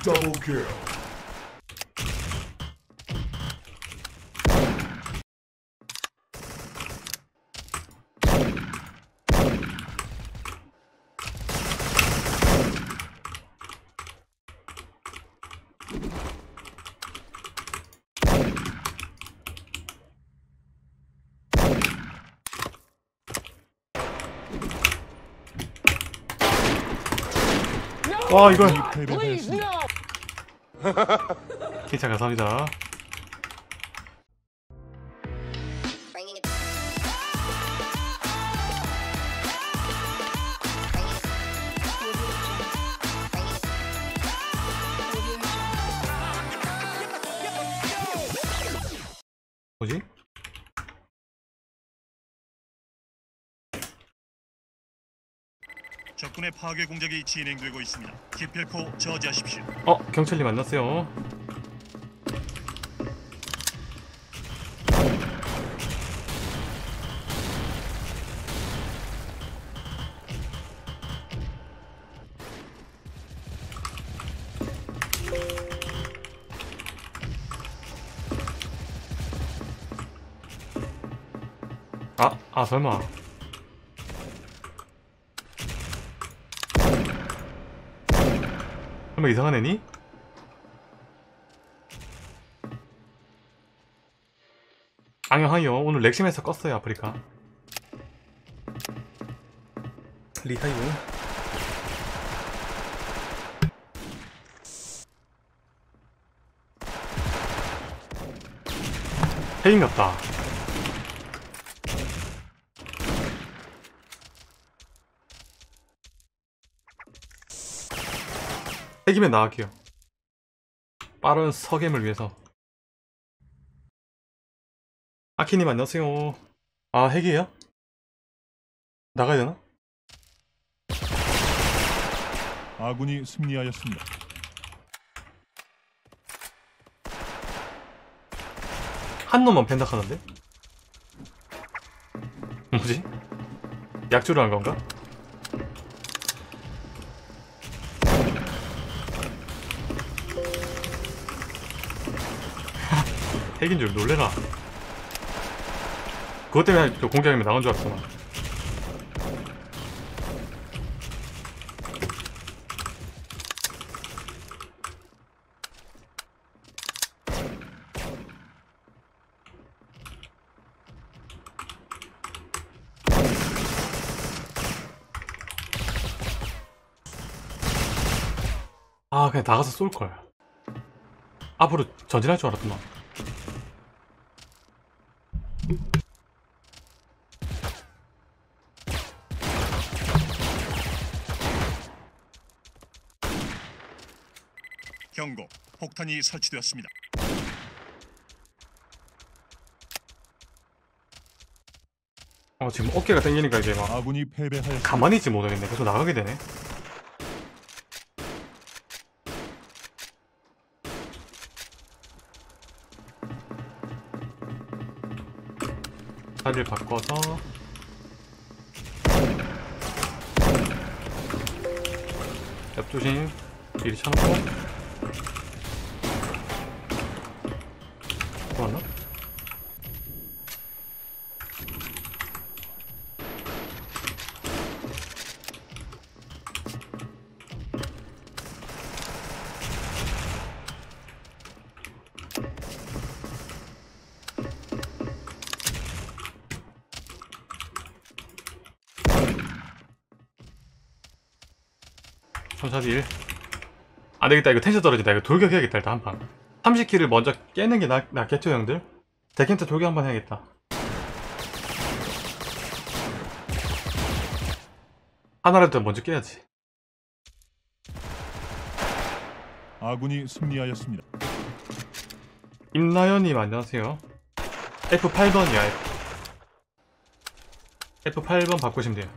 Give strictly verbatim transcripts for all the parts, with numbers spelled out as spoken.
Double kill. 와 이걸 Please, no! 킹차 감사합니다. Bringing it. 뭐지? 적군의 파괴 공작이 진행되고 있습니다. 기필코 저지하십시오. 어 경찰님 만났어요. 아, 아 설마 설마 이상한 애니? 안녕하요. 오늘 렉심에서 껐어요. 아프리카 리하요. 해인 같다. 핵이면 나갈게요. 빠른 서겜을 위해서. 아키님 안녕하세요. 아 핵이에요? 나가야 되나? 아군이 승리하였습니다. 한 놈만 펜닥하는데? 뭐지? 약주를 한 건가? 핵인 줄 놀래라. 그것 때문에 저 공격하면 나온 줄 알았어. 나. 아 그냥 나가서 쏠걸. 앞으로 전진할 줄 알았구나. 경고. 폭탄이 설치되었습니다. 어 지금 어깨가 당기니까 이제 막 아군이 패배하였습니다. 가만히 있지 못하겠네. 계속 나가게 되네. 자리를 바꿔서 옆조심 미리 쳐놓고. 좋았나? 삼사일 안되겠다. 이거 텐션 떨어진다. 이거 돌격해야겠다. 일단 한판 삼십 킬을 먼저 깨는 게 낫, 낫겠죠 형들? 데켄트 돌격 한번 해야겠다. 하나라도 먼저 깨야지. 아군이 승리하였습니다. 임나연님 안녕하세요. 에프 팔 번이야. 에프 팔 번 바꾸시면 돼요.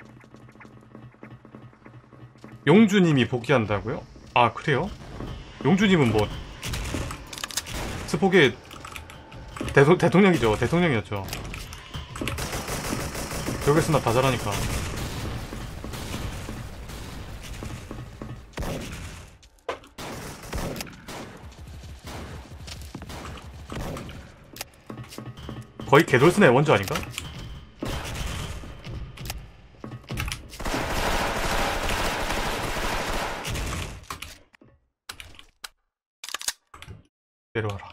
용주님이 복귀한다고요? 아 그래요? 용주님은 뭐 스포계 대소, 대통령이죠. 대통령이었죠. 벽에 스나 다 잘하니까. 거의 개돌스네 원조 아닌가? 내려와라.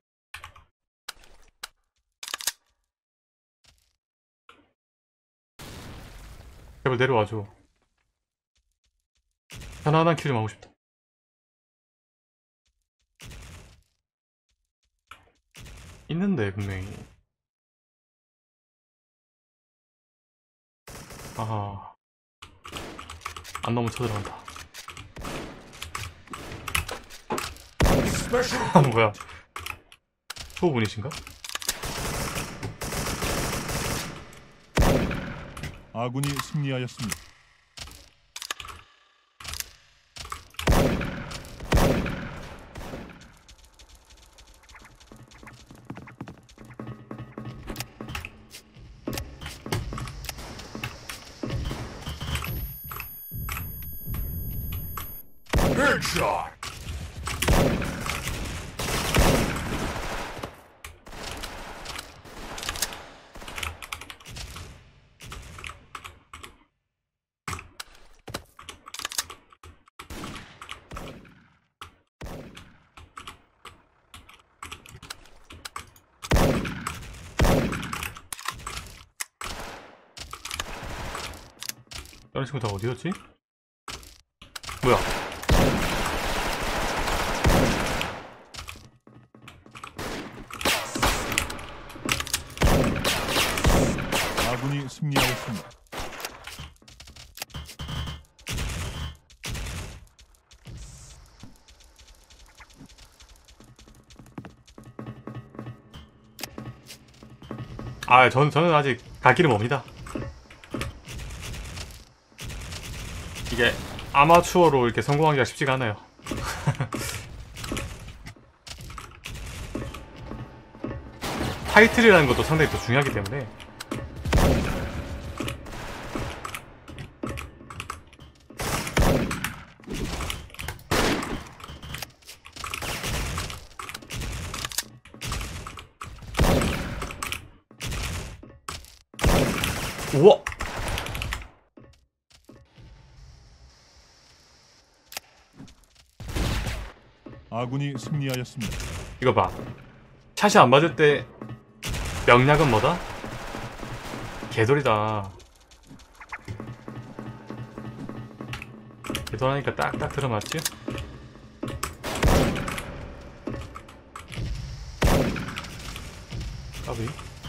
제발 내려와줘. 편안한 킬 좀 하고 싶다. 있는데 분명히. 아하. 안 너무 쳐들어간다. 아 뭐야? 초보분이신가? 아군이 승리하였습니다. Headshot! 다른 친구 다 어디였지? 뭐야? 아군이 승리하였습니다. 아, 저는, 저는 아직 갈 길은 멉니다. 이게 아마추어로 이렇게 성공하기가 쉽지가 않아요. 타이틀이라는 것도 상당히 또 중요하기 때문에. 우와! 아군이 승리하였습니다. 이거 봐. 샷이 안 맞을 때 명약은 뭐다? 개돌이다. 개돌하니까 딱딱 들어맞지? 까비.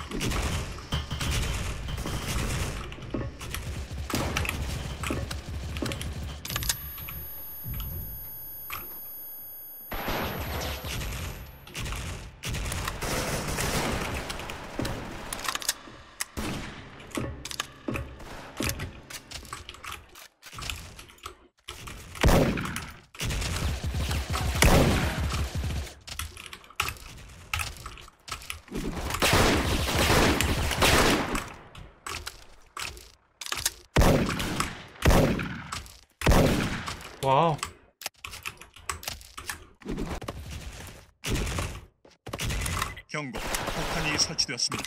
와우. 경고. 폭탄이 설치되었습니다.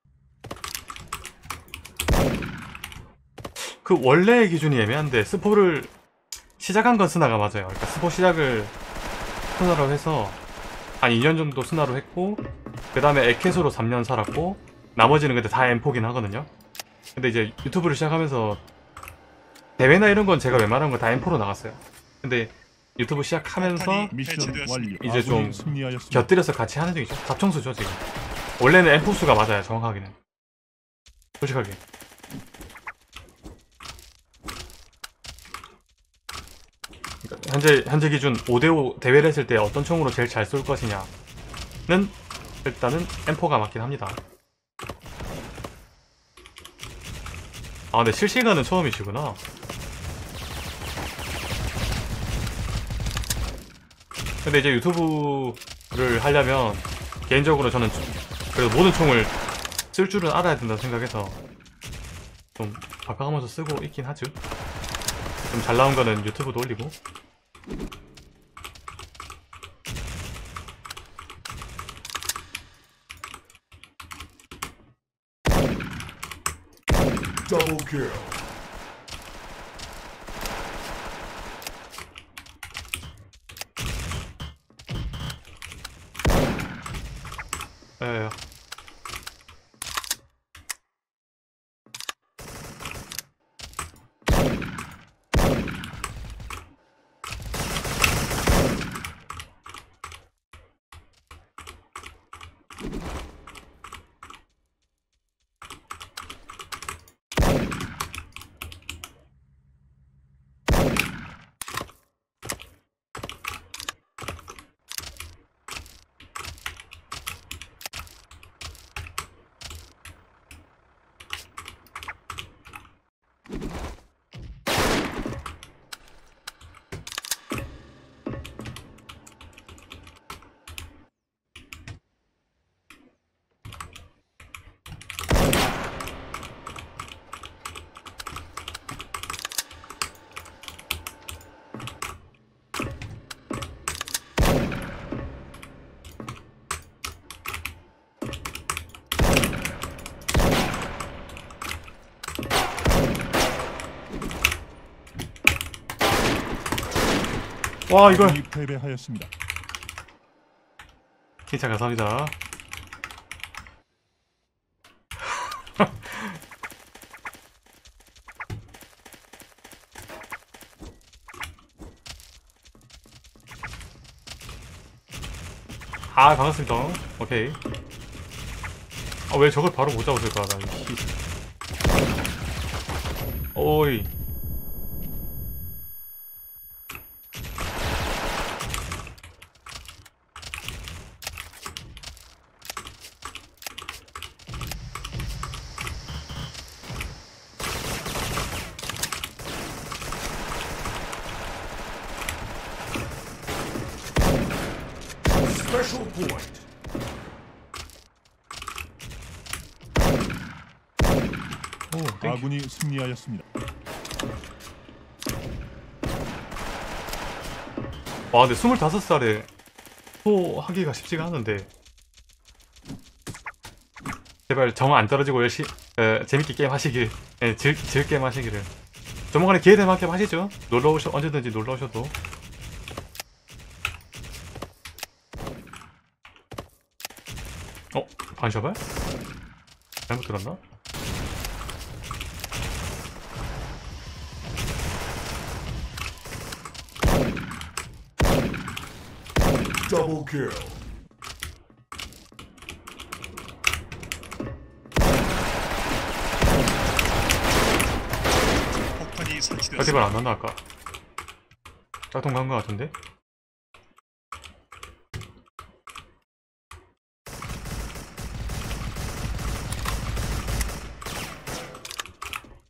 그 원래의 기준이 애매한데 스포를 시작한 건 스나가 맞아요. 그러니까 스포 시작을 스나로 해서 한 이 년 정도 스나로 했고 그 다음에 에케소로 삼 년 살았고 나머지는 근데 다 엠포긴 하거든요. 근데 이제 유튜브를 시작하면서 대회나 이런 건 제가 웬만한 거 다 엠포로 나갔어요. 근데 유튜브 시작하면서 미션 완료. 이제 좀 아군이 승리하였습니다. 곁들여서 같이 하는 중이죠. 잡청수죠 지금. 원래는 엠포 수가 맞아요. 정확하게는. 솔직하게. 그러니까 현재 현재 기준 오 대 오 대회를 했을 때 어떤 총으로 제일 잘 쏠 것이냐는 일단은 엠포가 맞긴 합니다. 아 근데 실시간은 처음이시구나. 근데 이제 유튜브를 하려면 개인적으로 저는 그래도 모든 총을 쓸 줄은 알아야 된다고 생각해서 좀 바꿔가면서 쓰고 있긴 하죠. 좀 잘 나온 거는 유튜브도 올리고. Double kill. 예. 와 이걸 아군이 패배하였습니다. 진짜 감사합니다. 아 반갑습니다. 오케이. 아 왜 저걸 바로 못 잡았을까 나 이 오이. Special point. 오 땡큐. 아군이 승리하였습니다. 와 근데 스물다섯 살에 또 하기가 쉽지가 않은데 제발 정 안 떨어지고 열심히 에, 재밌게 게임 하시길 에, 즐, 즐 게임 하시기를 조만간에 기회 되면 게임 하시죠. 놀러 오셔 언제든지 놀러 오셔도. 어? 반셔발? 잘못 들었나? Double kill. 폭탄이 설치되었습니다. 까지발 안 났나 아까? 짝통 간 거 같은데?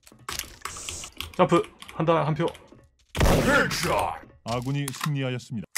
점프 한다 한 표. Headshot. 아군이 승리하였습니다.